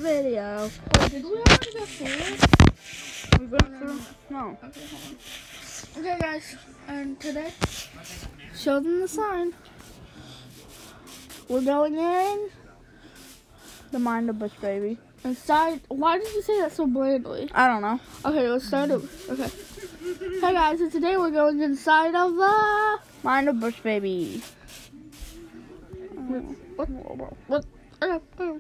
Video. Wait, did we already go through? We went through? No. Okay, guys, and today, show them the sign. We're going in The Mind of Bush Baby. inside. Why did you say that so blandly? I don't know. Okay, let's start over. Okay. Hey guys, and today we're going inside of the Mind of Bush Baby. what? Okay.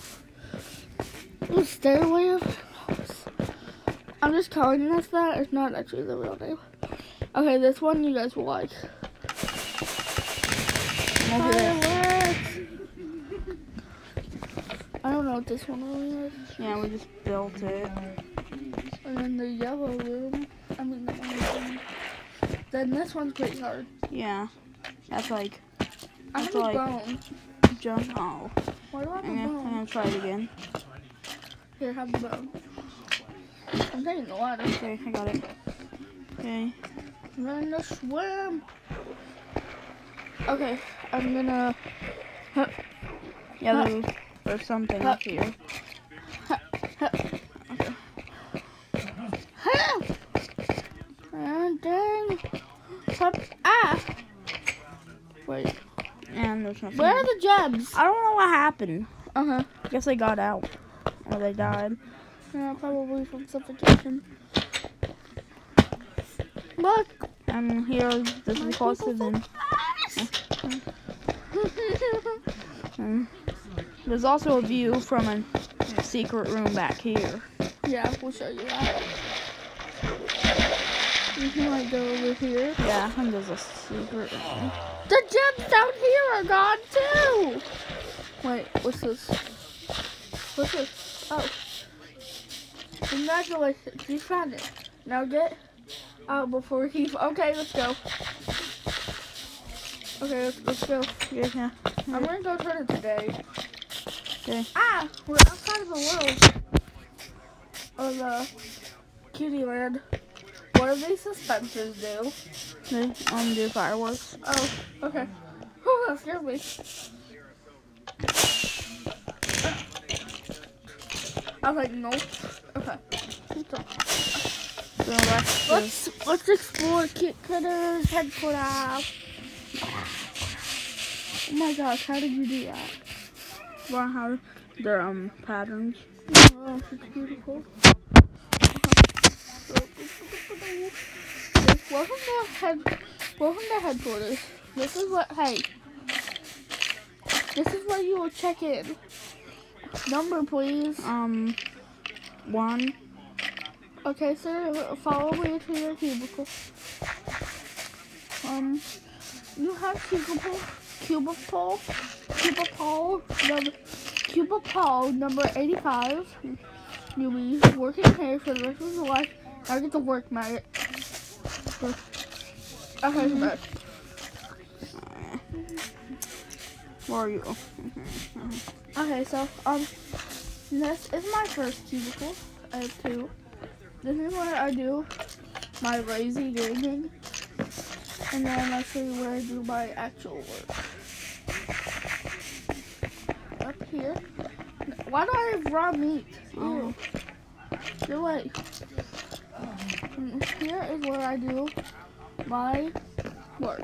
The stairway of House. I'm just calling this that. It's not actually the real name. Okay, this one you guys will like. Fireworks. I don't know what this one really is. Yeah, we just built it. And then the yellow room. I mean the orange room. Then this one's pretty hard. Yeah. That's like, I have a bone. jump. Oh. Why do I have a I'm bone? gonna try it again. Here, have the bone. I'm taking the water. Okay, I got it. Okay. Learn to swim. Okay, I'm gonna. Yeah, there's something up here. And then. Wait. And there's nothing. Where are the gems? I don't know what happened. Uh-huh. I guess they got out. Or they died. Yeah, probably from suffocation. Look. And here, this is closer than. There's also a view from a secret room back here. Yeah, we'll show you that. You can like go over here. Yeah, and there's a secret room. The gems down here are gone too. Wait, what's this? What's this? Oh. Congratulations, you found it. Now get out before he. Okay, let's go. Okay, let's go. Yeah. I'm gonna go turn it today. Okay. Ah, we're outside of the world. Of the Cutty land. What do these suspensors do? They do fireworks. Oh, okay. Oh, that scared me. I was like, no. Okay. So that's Let's explore Kit Cutter's headquarters. Oh my gosh, how did you do that? learn how their patterns. Oh, it's beautiful. Welcome to headquarters. This is what, hey. This is where you will check in. Number, please. 1. Okay, sir, follow me to your cubicle. You have cubicle number 85. You'll be working here for the rest of your life. I get to work, Maggot. Okay, back. Where are you? Okay, so, this is my first cubicle. I have 2. This is where I do my lazy gaming. And then I'll show you where I do my actual work. Up here. Why do I have raw meat? Ew. Get away. And here is where I do my work.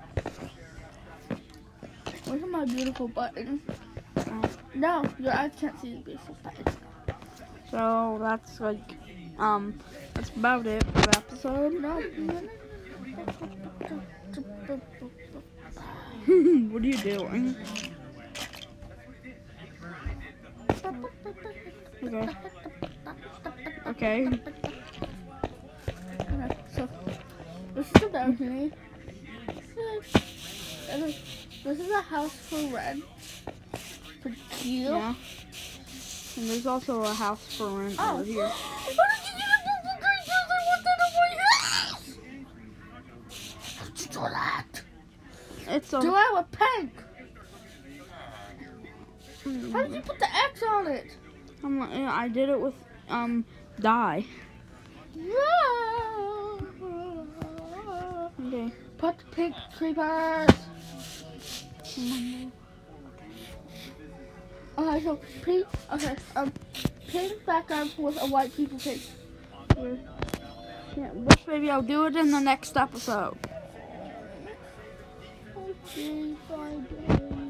Look at my beautiful button. No, your eyes can't see the beautiful button. So that's like, that's about it for the episode. No. What are you doing? Okay. Okay, so this is the balcony. And this is a house for rent. For you. Yeah. And there's also a house for rent over here. How did you get a purple creatures? I want that on my house! How'd you do that? It's a. Do I have a peg? How did you put the X on it? I did it with dye. Okay. Put the pink creepers. Okay, so pink. Okay, pink background with a white piece of paper. Yeah, which maybe I'll do it in the next episode. Okay, Friday.